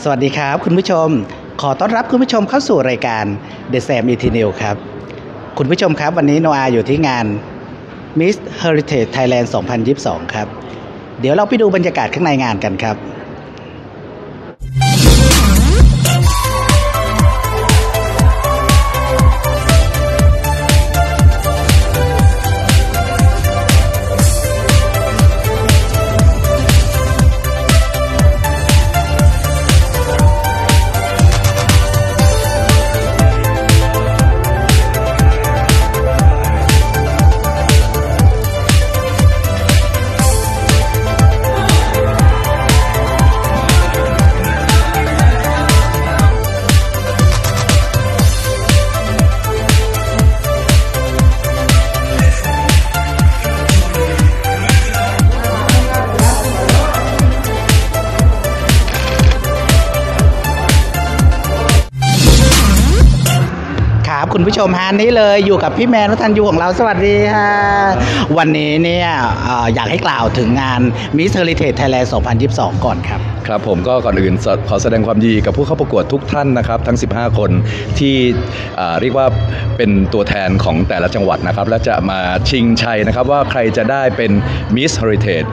สวัสดีครับคุณผู้ชมขอต้อนรับคุณผู้ชมเข้าสู่รายการ The Sam ET News ครับคุณผู้ชมครับวันนี้โนอาอยู่ที่งาน Miss Heritage Thailand 2022 ครับเดี๋ยวเราไปดูบรรยากาศข้างในงานกันครับคุณผู้ชมฮะนี้เลยอยู่กับพี่แมนวัฒนยูของเราสวัสดีค่ะวันนี้เนี่ยอยากให้กล่าวถึงงาน Miss Heritage Thailand 2022 ก่อนครับครับผมก็ก่อนอื่นขอแสดงความยินดีกับผู้เข้าประกวดทุกท่านนะครับทั้ง15คนที่เรียกว่าเป็นตัวแทนของแต่ละจังหวัดนะครับและจะมาชิงชัยนะครับว่าใครจะได้เป็น Miss Heritage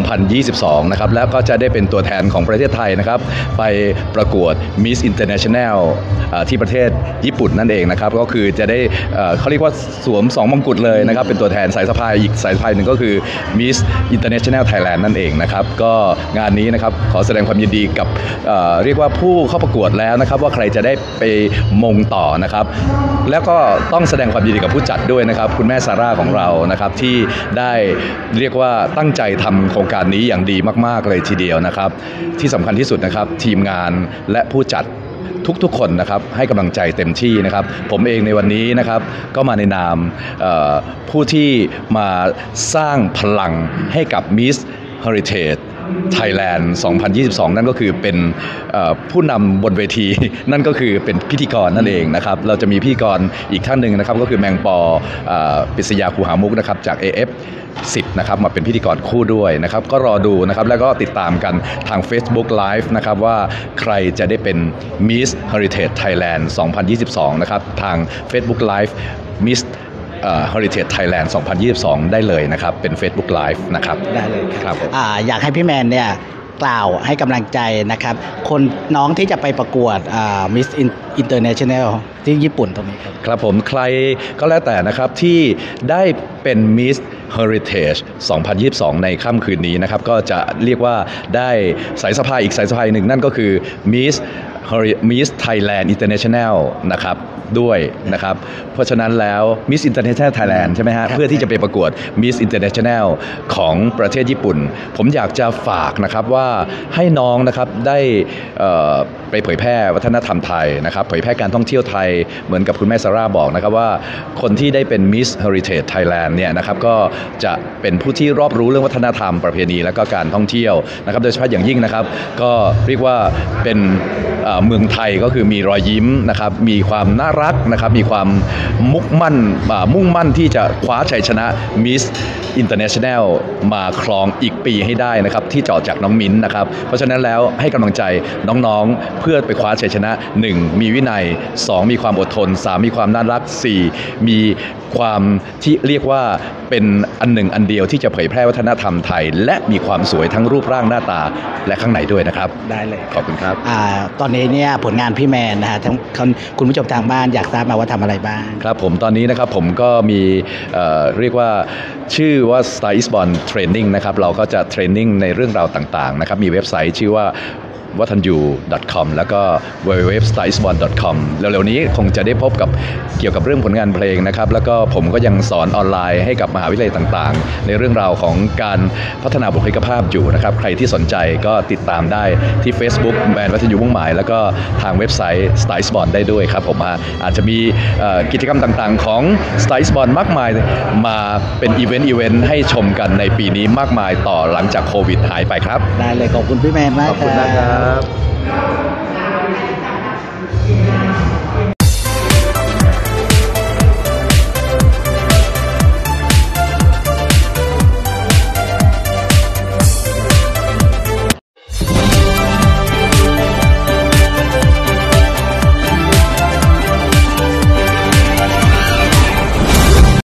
2022 นะครับแล้วก็จะได้เป็นตัวแทนของประเทศไทยนะครับไปประกวด Miss International ที่ประเทศญี่ปุ่นนั่นเองนะครับก็คือจะได้เขาเรียกว่าสวม2มงกุฎเลยนะครับเป็นตัวแทนสายสะพายอีกสายสะพายหนึ่งก็คือ Miss International Thailand นั่นเองนะครับก็งานนี้นะครับขอแสดงความยินดีกับเรียกว่าผู้เข้าประกวดแล้วนะครับว่าใครจะได้ไปมงต่อนะครับแล้วก็ต้องแสดงความยินดีกับผู้จัดด้วยนะครับคุณแม่ซาร่าของเรานะครับที่ได้เรียกว่าตั้งใจทำโครงการนี้อย่างดีมากๆเลยทีเดียวนะครับที่สำคัญที่สุดนะครับทีมงานและผู้จัดทุกๆคนนะครับให้กำลังใจเต็มที่นะครับผมเองในวันนี้นะครับก็มาในนามผู้ที่มาสร้างพลังให้กับ Miss Heritage Thailand 2022 นั่นก็คือเป็นผู้นำบนเวทีนั่นก็คือเป็นพิธีกรนั่นเองนะครับเราจะมีพิธีกรอีกท่านหนึ่งนะครับก็คือแมงปอปิษยาคูหามุกนะครับจาก AF 10นะครับมาเป็นพิธีกรคู่ด้วยนะครับก็รอดูนะครับแล้วก็ติดตามกันทาง Facebook Live นะครับว่าใครจะได้เป็น Miss Heritage Thailand 2022 นะครับทาง Facebook Live Miss Heritage Thailand 2022 ได้เลยนะครับเป็น Facebook Live นะครับได้เลยครับอยากให้พี่แมนเนี่ยกล่าวให้กำลังใจนะครับคนน้องที่จะไปประกวดMiss International ที่ญี่ปุ่นตรงนี้ครับครับผมใครก็แล้วแต่นะครับที่ได้เป็น Miss Heritage 2022 ในค่ำคืนนี้นะครับก็จะเรียกว่าได้สายสะพายอีกสายสะพายหนึ่งนั่นก็คือ Miss Thailand International นะครับด้วยนะครับเพราะฉะนั้นแล้ว Miss International Thailand ใช่ไหมฮะเพื่อที่จะไปประกวด Miss International ของประเทศญี่ปุ่นผมอยากจะฝากนะครับว่าให้น้องนะครับได้ไปเผยแพร่วัฒนธรรมไทยนะครับเผยแพร่การท่องเที่ยวไทยเหมือนกับคุณแม่ซาร่าบอกนะครับว่าคนที่ได้เป็น Miss Heritage Thailand เนี่ยนะครับก็จะเป็นผู้ที่รอบรู้เรื่องวัฒนธรรมประเพณีและก็การท่องเที่ยวนะครับโดยเฉพาะอย่างยิ่งนะครับก็เรียกว่าเป็นเมืองไทยก็คือมีรอยยิ้มนะครับมีความน่ารักนะครับมีความมุ่งมั่นที่จะคว้าชัยชนะ Miss International มาครองอีกปีให้ได้นะครับที่เจาะจากน้องมิ้นนะครับเพราะฉะนั้นแล้วให้กำลังใจน้องๆเพื่อไปคว้าชัยชนะ1มีวินัย2มีความอดทน3มีความน่ารัก4มีความที่เรียกว่าเป็นอันหนึ่งอันเดียวที่จะเผยแพร่วัฒนธรรมไทยและมีความสวยทั้งรูปร่างหน้าตาและข้างในด้วยนะครับได้เลยขอบคุณครับตอนนี้เนี่ยผลงานพี่แมนนะฮะทั้งคุณผู้ชมทางบ้านอยากทราบมาว่าทำอะไรบ้างครับผมตอนนี้นะครับผมก็มีเรียกว่าชื่อว่า Style is Born Training นะครับเราก็จะเทรนนิ่งในเรื่องราวต่างๆนะครับมีเว็บไซต์ชื่อว่าwatanyu.com แล้วก็ www.stylisborn.com เร็วๆนี้คงจะได้พบกับเกี่ยวกับเรื่องผลงานเพลงนะครับแล้วก็ผมก็ยังสอนออนไลน์ให้กับมหาวิทยาลัยต่างๆในเรื่องราวของการพัฒนาบุคลิกภาพอยู่นะครับใครที่สนใจก็ติดตามได้ที่ Facebook แบรนด์วัฒนยูมุ่งหมายแล้วก็ทางเว็บไซต์ Stylisborn ได้ด้วยครับผมอาจจะมีกิจกรรมต่างๆของ Stylisborn มากมายมาเป็นอีเวนต์ให้ชมกันในปีนี้มากมายต่อหลังจากโควิดหายไปครับได้เลยขอบคุณพี่แมนมากขอบคุณนะครับ